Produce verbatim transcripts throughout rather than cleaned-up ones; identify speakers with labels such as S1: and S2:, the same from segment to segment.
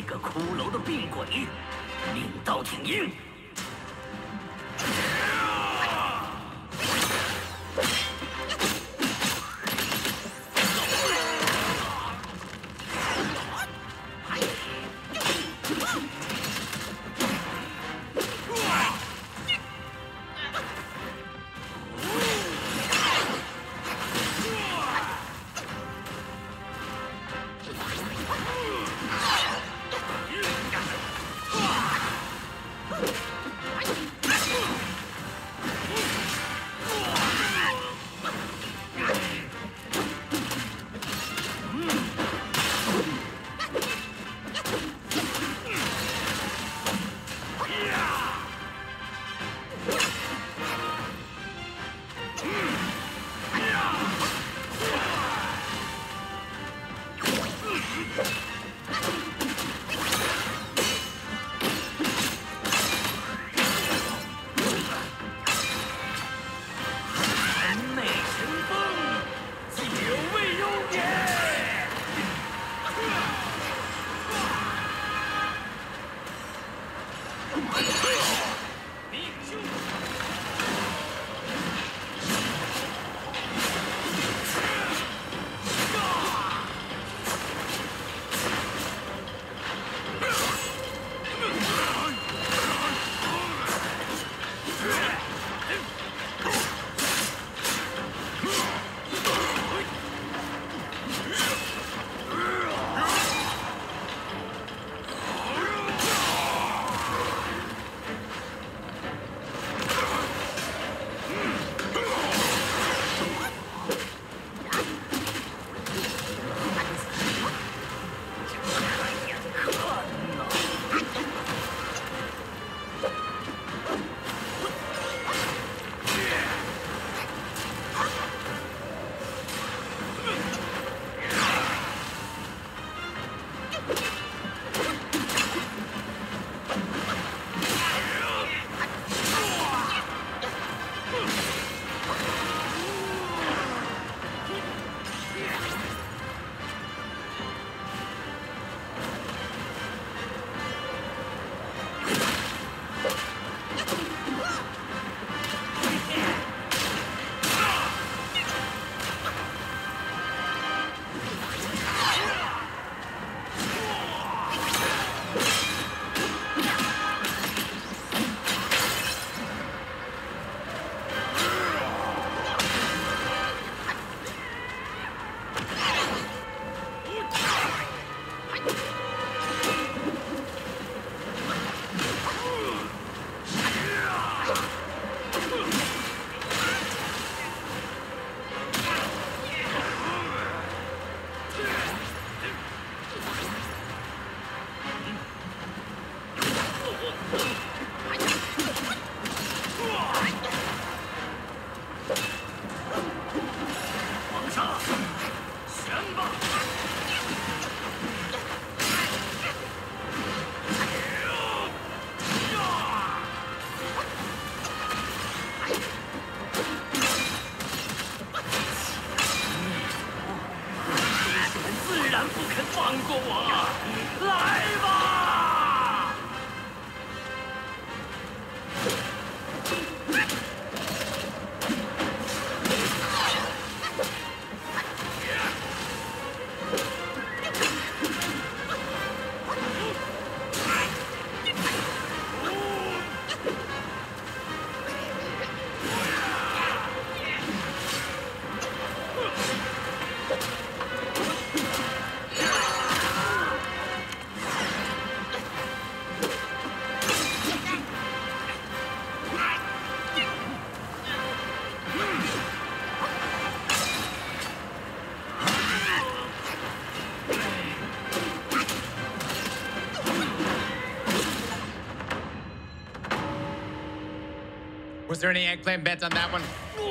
S1: 个骷髅的病鬼，领刀挺鹰。
S2: Was there any eggplant bets on that one?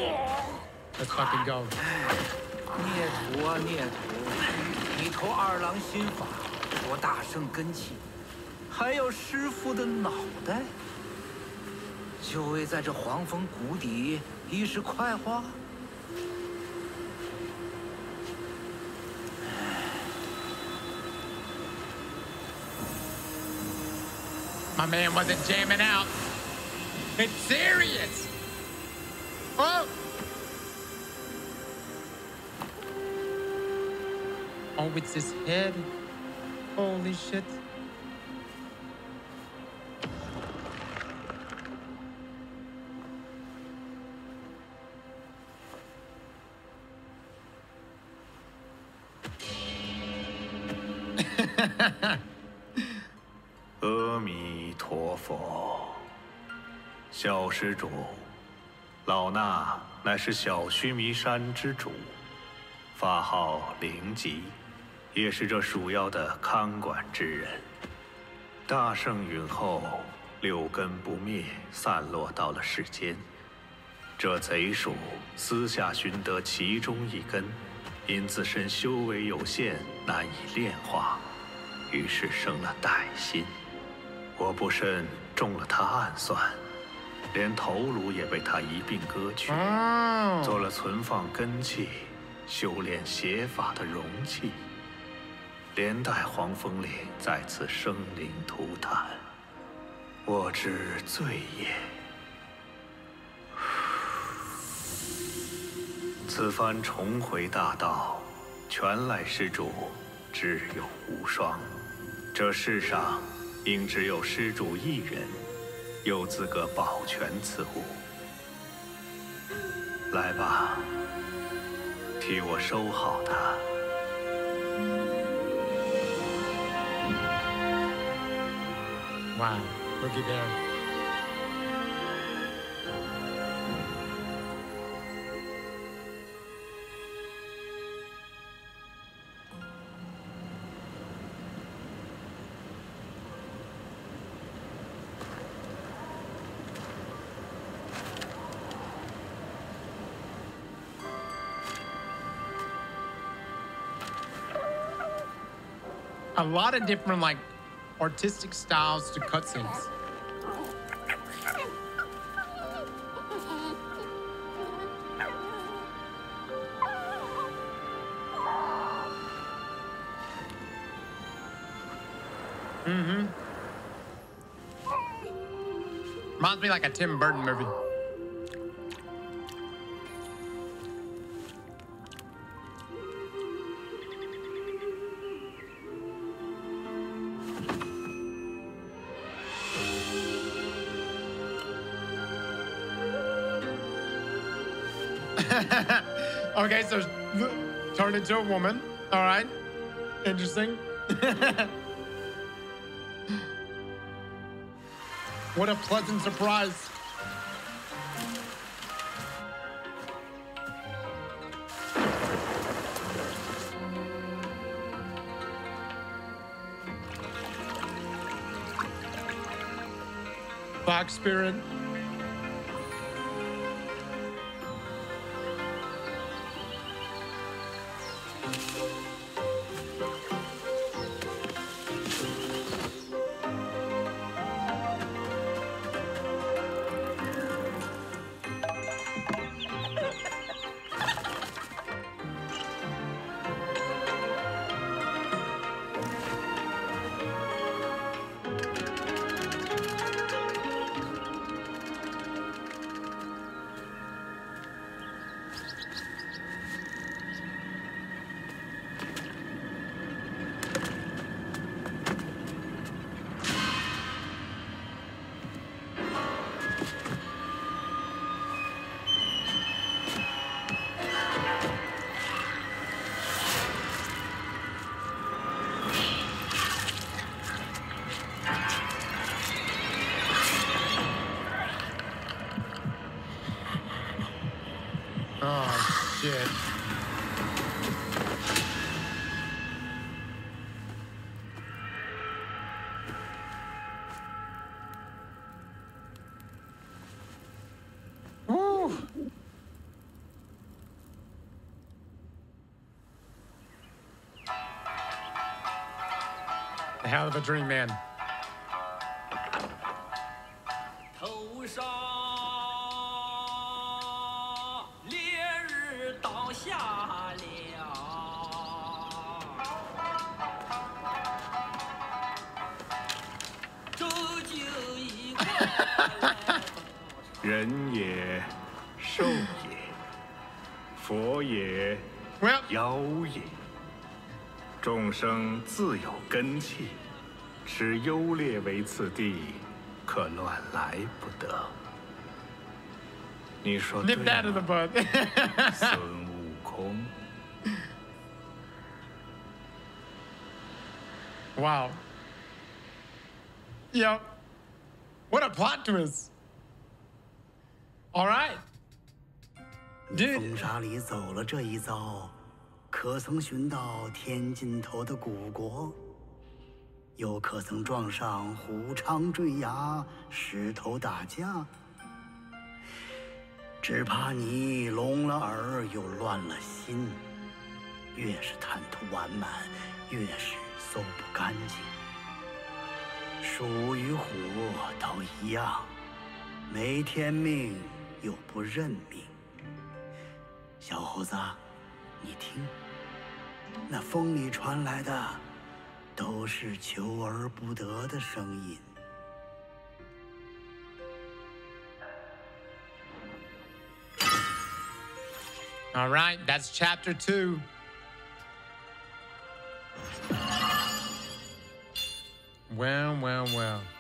S2: Let's fucking go.
S3: 孽徒啊孽徒，你投二郎心法，夺大圣根器，还要师傅的脑袋，就为在这黄风谷底一时快活？
S2: My man wasn't jamming out. It's serious. Oh. Oh, it's his head. Holy shit.
S4: 阿弥陀佛，小施主，老衲乃是小须弥山之主，法号灵吉，也是这鼠妖的看管之人。大圣陨后，六根不灭，散落到了世间。这贼鼠私下寻得其中一根，因自身修为有限，难以炼化，于是生了歹心。我不慎中了他暗算，连头颅也被他一并割去，做了存放根器、修炼邪法的容器，连带黄风岭再次生灵涂炭，我之罪也。此番重回大道，全赖施主智勇无双。这世上应只有施主一人有资格保全此物。来吧，替我收好它。
S2: Wow, looky there. A lot of different, like, artistic styles to cutscenes. Mm-hmm. Reminds me like a Tim Burton movie. Okay, so turned into a woman. All right. Interesting. What a pleasant surprise. Black Spirit. Oh, shit. Woo. A hell of a dream, man.
S1: 头上烈日倒下了，这就
S4: 人也，兽也，佛也，
S2: Well,
S4: 妖也。众生自有根器，持优劣为次第，可乱来不得。你说对
S2: nip that in the
S4: 吗，
S2: bud.
S4: 孙悟空？
S2: Wow. Yo, what a plot twist. All right.
S5: 你风沙里走了这一遭，可曾寻到天尽头的古国？又可曾撞上虎长坠崖、石头打架？只怕你聋了耳又乱了心，越是贪图完满，越是搜不干净。鼠与虎都一样，没天命又不认命。小猴子，你听，那风里传来的都是求而不得的声音。
S2: All right, that's chapter two. Well, well, well.